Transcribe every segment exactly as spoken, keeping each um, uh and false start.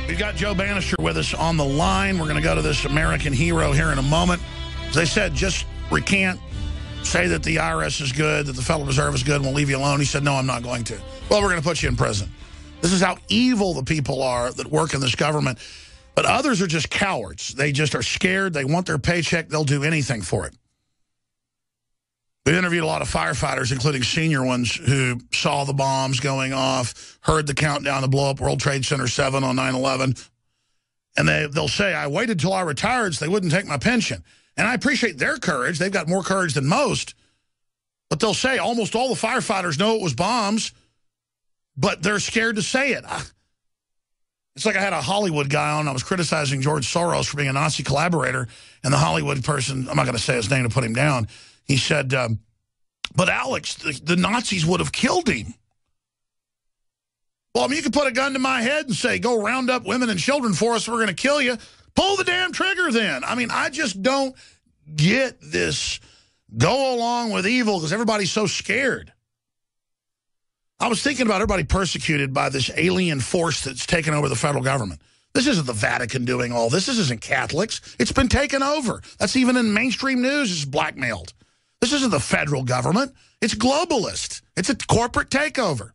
We've got Joe Bannister with us on the line. We're going to go to this American hero here in a moment. As they said, just recant, say that the I R S is good, that the Federal Reserve is good, and we'll leave you alone. He said, no, I'm not going to. Well, we're going to put you in prison. This is how evil the people are that work in this government. But others are just cowards. They just are scared. They want their paycheck. They'll do anything for it. We interviewed a lot of firefighters, including senior ones, who saw the bombs going off, heard the countdown to blow up World Trade Center seven on nine eleven. And they, they'll say, I waited till I retired so they wouldn't take my pension. And I appreciate their courage. They've got more courage than most. But they'll say almost all the firefighters know it was bombs, but they're scared to say it. It's like I had a Hollywood guy on. I was criticizing George Soros for being a Nazi collaborator. And the Hollywood person, I'm not going to say his name to put him down, he said, um, but Alex, the, the Nazis would have killed him. Well, I mean, you could put a gun to my head and say, go round up women and children for us, we're going to kill you. Pull the damn trigger then. I mean, I just don't get this go along with evil because everybody's so scared. I was thinking about everybody persecuted by this alien force that's taken over the federal government. This isn't the Vatican doing all this. This isn't Catholics. It's been taken over. That's even in mainstream news. It's blackmailed. This isn't the federal government. It's globalist. It's a corporate takeover.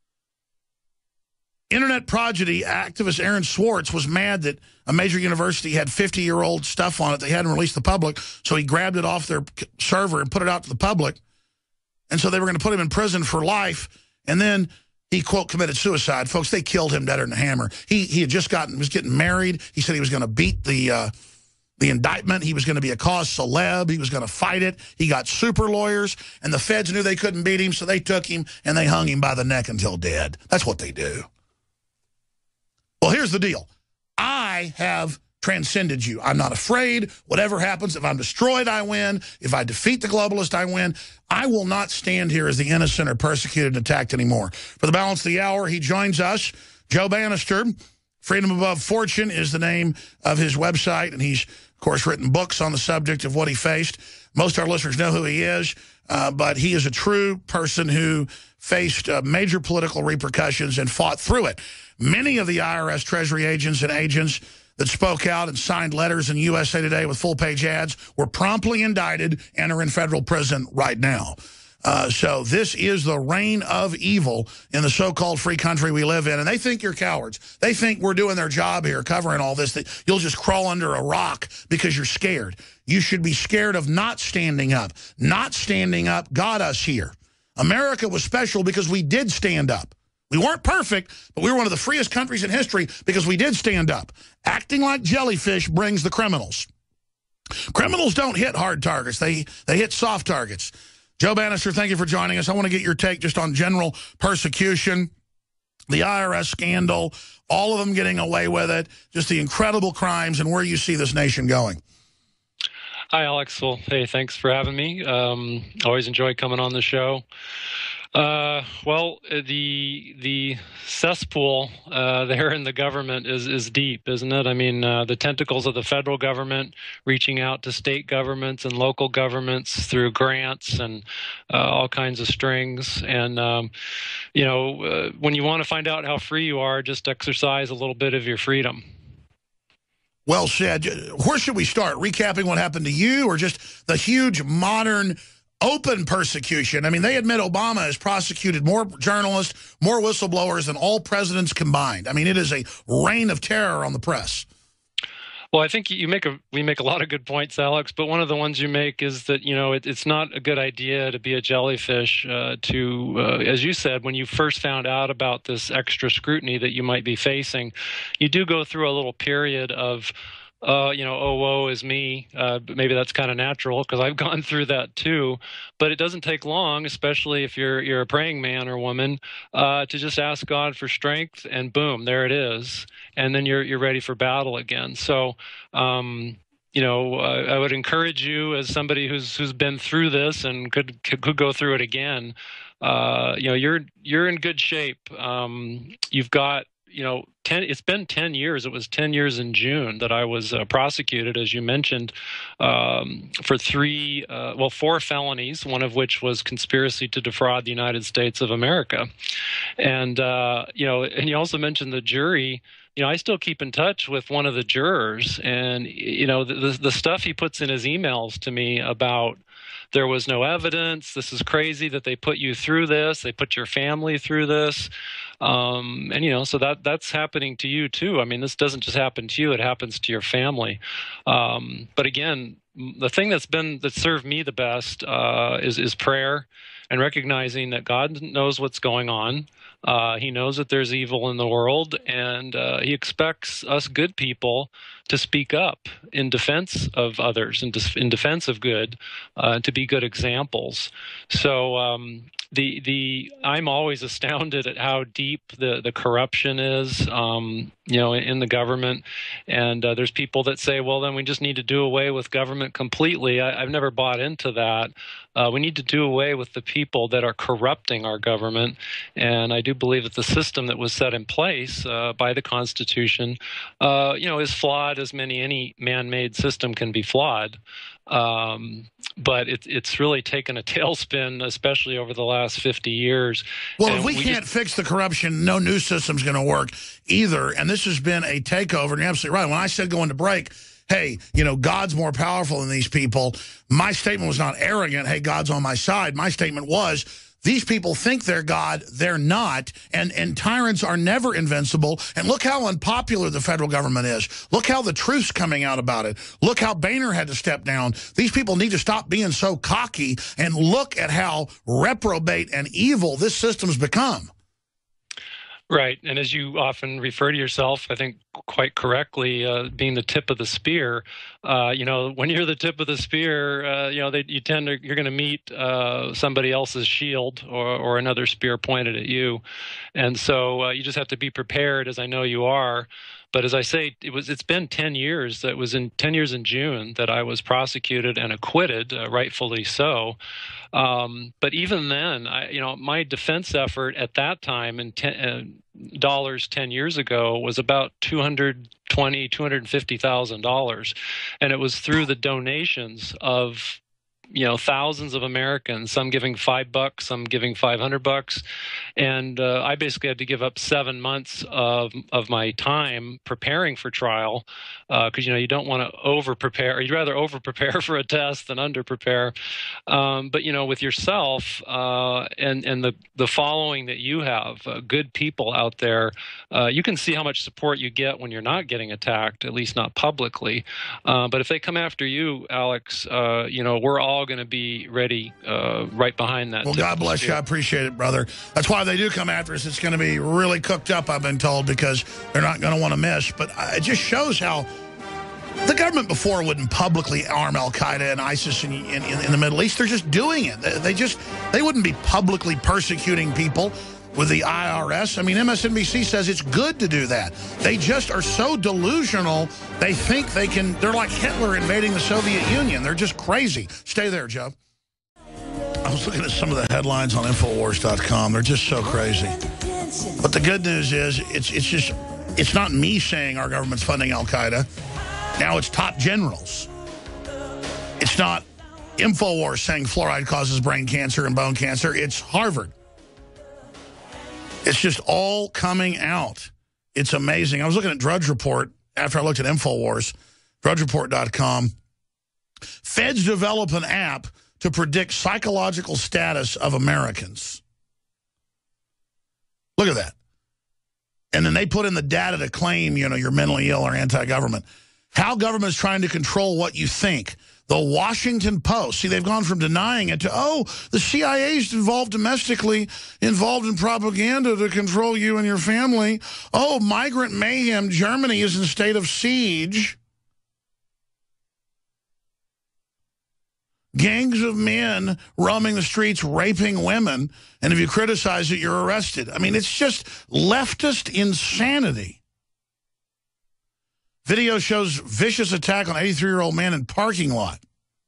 Internet prodigy activist Aaron Swartz was mad that a major university had fifty-year-old stuff on it they hadn't released to the public, so he grabbed it off their server and put it out to the public. And so they were going to put him in prison for life, and then he, quote, committed suicide. Folks, they killed him deader than a hammer. He, he had just gotten, was getting married. He said he was going to beat the... Uh, The indictment, he was going to be a cause celeb. He was going to fight it. He got super lawyers, and the feds knew they couldn't beat him, so they took him, and they hung him by the neck until dead. That's what they do. Well, here's the deal. I have transcended you. I'm not afraid. Whatever happens, if I'm destroyed, I win. If I defeat the globalist, I win. I will not stand here as the innocent or persecuted and attacked anymore. For the balance of the hour, he joins us, Joe Bannister. Freedom Above Fortune is the name of his website, and he's, of course, written books on the subject of what he faced. Most of our listeners know who he is, uh, but he is a true person who faced uh, major political repercussions and fought through it. Many of the I R S Treasury agents and agents that spoke out and signed letters in U S A Today with full-page ads were promptly indicted and are in federal prison right now. Uh, so this is the reign of evil in the so-called free country we live in. And they think you're cowards. They think we're doing their job here, covering all this, that you'll just crawl under a rock because you're scared. You should be scared of not standing up. Not standing up got us here. America was special because we did stand up. We weren't perfect, but we were one of the freest countries in history because we did stand up. Acting like jellyfish brings the criminals. Criminals don't hit hard targets. They, they hit soft targets. Joe Bannister, thank you for joining us. I want to get your take just on general persecution, the I R S scandal, all of them getting away with it, just the incredible crimes and where you see this nation going. Hi, Alex. Well, hey, thanks for having me. Um, always enjoy coming on the show. Uh, well, the the cesspool uh, there in the government is is deep, isn't it? I mean, uh, the tentacles of the federal government reaching out to state governments and local governments through grants and uh, all kinds of strings. And um, you know, uh, when you want to find out how free you are, just exercise a little bit of your freedom. Well said. Where should we start? Recapping what happened to you, or just the huge modern open persecution? I mean, they admit Obama has prosecuted more journalists, more whistleblowers than all presidents combined. I mean, it is a reign of terror on the press. Well, I think you make a we make a lot of good points, Alex. But one of the ones you make is that you know it, it's not a good idea to be a jellyfish. Uh, to uh, as you said, when you first found out about this extra scrutiny that you might be facing, you do go through a little period of. Uh, you know, oh, woe is me. Uh, but maybe that's kind of natural because I've gone through that too. But it doesn't take long, especially if you're you're a praying man or woman, uh, to just ask God for strength, and boom, there it is, and then you're you're ready for battle again. So, um, you know, uh, I would encourage you as somebody who's who's been through this and could could, could go through it again. Uh, you know, you're you're in good shape. Um, you've got. You know, ten, it's been ten years. It was ten years in June that I was uh, prosecuted, as you mentioned, um, for three, uh, well, four felonies, one of which was conspiracy to defraud the United States of America. And, uh, you know, and you also mentioned the jury. you know, I still keep in touch with one of the jurors, and you know, the the stuff he puts in his emails to me about there was no evidence. This is crazy that they put you through this. They put your family through this. Um, and, you know, so that that's happening to you, too. I mean, this doesn't just happen to you. It happens to your family. Um, but again, the thing that's been that served me the best uh, is, is prayer and recognizing that God knows what's going on. Uh, he knows that there's evil in the world, and uh, he expects us good people to speak up in defense of others and in defense of good, uh, to be good examples. So um, the the I'm always astounded at how deep the, the corruption is, um, you know, in, in the government. And uh, there's people that say, well, then we just need to do away with government completely. I, I've never bought into that. Uh, we need to do away with the people that are corrupting our government. And I do believe that the system that was set in place uh, by the Constitution, uh, you know, is flawed, as many any man-made system can be flawed. Um, but it, it's really taken a tailspin, especially over the last fifty years. Well, and if we, we can't just... fix the corruption, no new system's going to work either. And this has been a takeover. And you're absolutely right. When I said going to break, hey, you know, God's more powerful than these people, my statement was not arrogant, hey, God's on my side. My statement was, these people think they're God, they're not, and, and tyrants are never invincible. And look how unpopular the federal government is. Look how the truth's coming out about it. Look how Boehner had to step down. These people need to stop being so cocky and look at how reprobate and evil this system's become. Right. And as you often refer to yourself, I think quite correctly, uh, being the tip of the spear, uh, you know, when you're the tip of the spear, uh, you know, they, you tend to, you're going to meet uh, somebody else's shield or, or another spear pointed at you. And so uh, you just have to be prepared, as I know you are. But as I say, it was, it's been ten years. That was in ten years in June that I was prosecuted and acquitted, uh, rightfully so. Um, but even then, I, you know, my defense effort at that time in ten, uh, dollars ten years ago was about two hundred twenty, two hundred fifty thousand dollars, and it was through the donations of, you know, thousands of Americans, some giving five bucks, some giving five hundred bucks. And uh, I basically had to give up seven months of, of my time preparing for trial because, uh, you know, you don't want to over prepare. You'd rather over prepare for a test than under prepare. Um, but, you know, with yourself uh, and, and the, the following that you have, uh, good people out there, uh, you can see how much support you get when you're not getting attacked, at least not publicly. Uh, but if they come after you, Alex, uh, you know, we're all going to be ready uh, right behind that. Well, God bless you. I appreciate it, brother. That's why they do come after us. It's going to be really cooked up, I've been told, because they're not going to want to miss. But it just shows how the government before wouldn't publicly arm Al-Qaeda and ISIS in, in, in the Middle East. They're just doing it. They just, they wouldn't be publicly persecuting people with the I R S. I mean, M S N B C says it's good to do that. They just are so delusional, they think they can, they're like Hitler invading the Soviet Union. They're just crazy. Stay there, Joe. I was looking at some of the headlines on Infowars dot com. They're just so crazy. But the good news is, it's, it's just, it's not me saying our government's funding Al-Qaeda. Now it's top generals. It's not Infowars saying fluoride causes brain cancer and bone cancer. It's Harvard. It's just all coming out. It's amazing. I was looking at Drudge Report after I looked at Infowars, Drudge Report dot com. Feds develop an app to predict psychological status of Americans. Look at that. And then they put in the data to claim, you know, you're mentally ill or anti-government. How government is trying to control what you think. The Washington Post, see, they've gone from denying it to, oh, the C I A's involved domestically, involved in propaganda to control you and your family. Oh, migrant mayhem, Germany is in a state of siege. Gangs of men roaming the streets, raping women, and if you criticize it, you're arrested. I mean, it's just leftist insanity. Video shows vicious attack on eighty-three-year-old man in parking lot.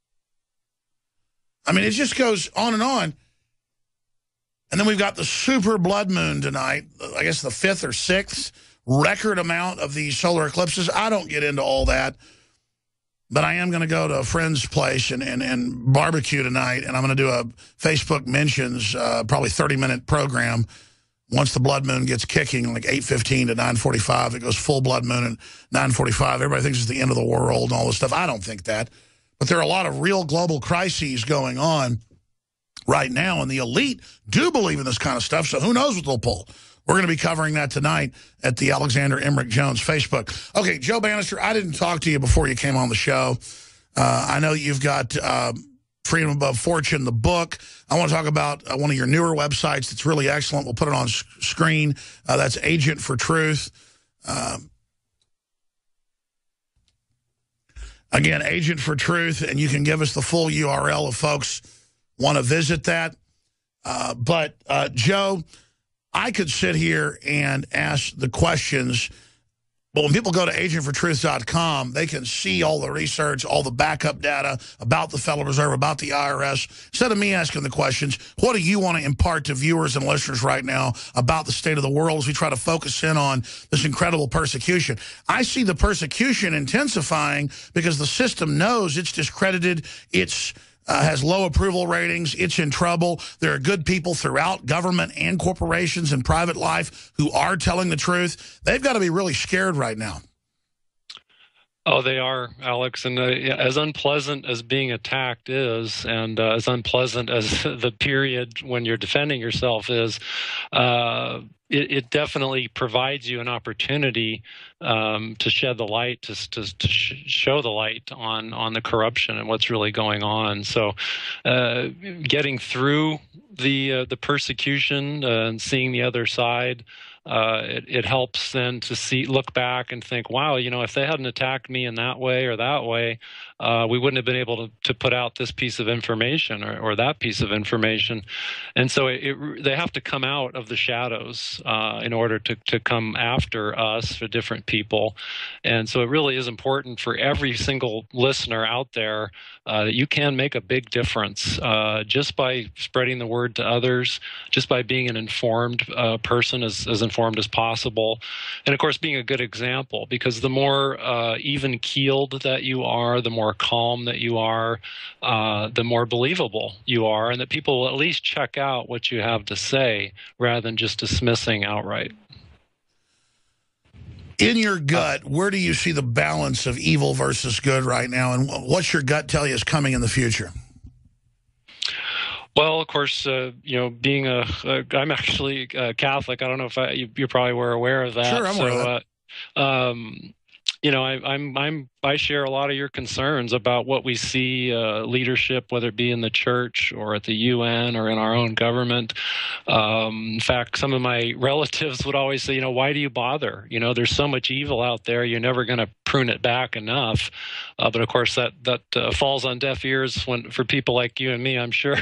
I mean, it just goes on and on. And then we've got the super blood moon tonight, I guess the fifth or sixth record amount of these solar eclipses. I don't get into all that. But I am going to go to a friend's place and, and, and barbecue tonight, and I'm going to do a Facebook mentions, uh, probably thirty-minute program once the blood moon gets kicking, like eight fifteen to nine forty-five, it goes full blood moon at nine forty-five. Everybody thinks it's the end of the world and all this stuff. I don't think that. But there are a lot of real global crises going on right now, and the elite do believe in this kind of stuff, so who knows what they'll pull. We're going to be covering that tonight at the Alexander Emmerich Jones Facebook. Okay, Joe Bannister, I didn't talk to you before you came on the show. Uh, I know you've got uh, Freedom Above Fortune, the book. I want to talk about uh, one of your newer websites that's really excellent. We'll put it on screen. Uh, that's Agent for Truth. Um, again, Agent for Truth, and you can give us the full U R L if folks want to visit that. Uh, but, uh, Joe, I could sit here and ask the questions, but when people go to agent for truth dot com, they can see all the research, all the backup data about the Federal Reserve, about the I R S. Instead of me asking the questions, what do you want to impart to viewers and listeners right now about the state of the world as we try to focus in on this incredible persecution? I see the persecution intensifying because the system knows it's discredited, it's Uh, has low approval ratings, it's in trouble. There are good people throughout government and corporations and private life who are telling the truth. They've got to be really scared right now. Oh, they are, Alex. And uh, as unpleasant as being attacked is, and uh, as unpleasant as the period when you're defending yourself is, uh, it, it definitely provides you an opportunity um, to shed the light, to, to, to sh show the light on, on the corruption and what's really going on. So uh, getting through the, uh, the persecution uh, and seeing the other side, Uh, it, it helps then to see, look back and think, wow, you know, if they hadn't attacked me in that way or that way, uh, we wouldn't have been able to, to put out this piece of information or, or that piece of information. And so it, it, they have to come out of the shadows uh, in order to, to come after us, for different people. And so it really is important for every single listener out there uh, that you can make a big difference uh, just by spreading the word to others, just by being an informed uh, person, as, as informed as possible, and of course being a good example, because the more uh, even-keeled that you are, the more calm that you are, uh, the more believable you are, and that people will at least check out what you have to say rather than just dismissing outright. In your gut, where do you see the balance of evil versus good right now, and what's your gut tell you is coming in the future? Well, of course, uh, you know, being a, a, I'm actually a Catholic. I don't know if I, you, you probably were aware of that. Sure, I'm so, aware of that. Uh, um, you know, I, I'm, I'm, I share a lot of your concerns about what we see uh, leadership, whether it be in the church or at the U N or in our own government. Um, in fact, some of my relatives would always say, you know, why do you bother? You know, there's so much evil out there. You're never going to prune it back enough. Uh, but of course, that that uh, falls on deaf ears when for people like you and me, I'm sure.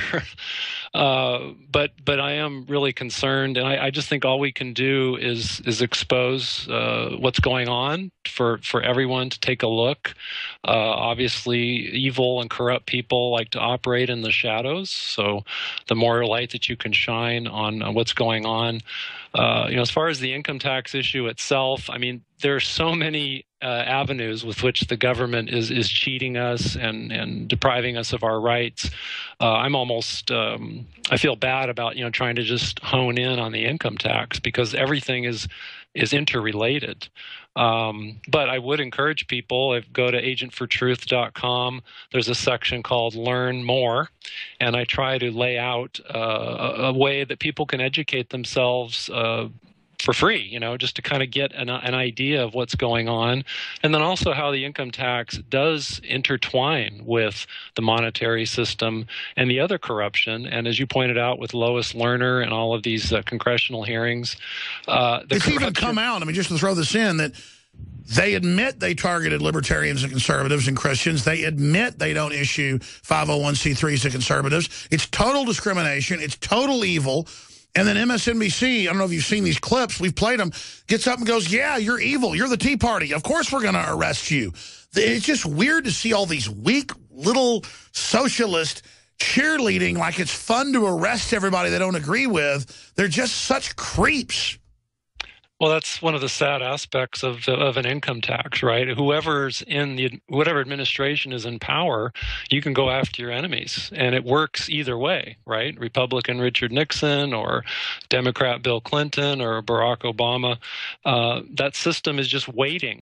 uh, but but I am really concerned, and I, I just think all we can do is is expose uh, what's going on for for everyone to take a look. Uh, obviously, evil and corrupt people like to operate in the shadows. So, the more light that you can shine on uh, what's going on. Uh, you know, as far as the income tax issue itself, I mean, there are so many uh, avenues with which the government is is cheating us and and depriving us of our rights. Uh, I'm almost um, I feel bad about you know trying to just hone in on the income tax, because everything is is interrelated. Um, but I would encourage people, if go to agent for truth dot com, there's a section called Learn More, and I try to lay out uh, a, a way that people can educate themselves uh, for free, you know, just to kind of get an, an idea of what's going on, and then also how the income tax does intertwine with the monetary system and the other corruption. And as you pointed out with Lois Lerner and all of these uh, congressional hearings, uh, the it's even come out, I mean, just to throw this in, that they admit they targeted libertarians and conservatives and Christians. They admit they don't issue five oh one c threes to conservatives. It's total discrimination. It's total evil. And then M S N B C, I don't know if you've seen these clips, we've played them, gets up and goes, yeah, you're evil. You're the Tea Party. Of course we're going to arrest you. It's just weird to see all these weak little socialist cheerleading like it's fun to arrest everybody they don't agree with. They're just such creeps. Well, that's one of the sad aspects of of an income tax, right? Whoever's in the whatever administration is in power, you can go after your enemies, and it works either way, right? Republican Richard Nixon or Democrat Bill Clinton or Barack Obama. Uh, that system is just waiting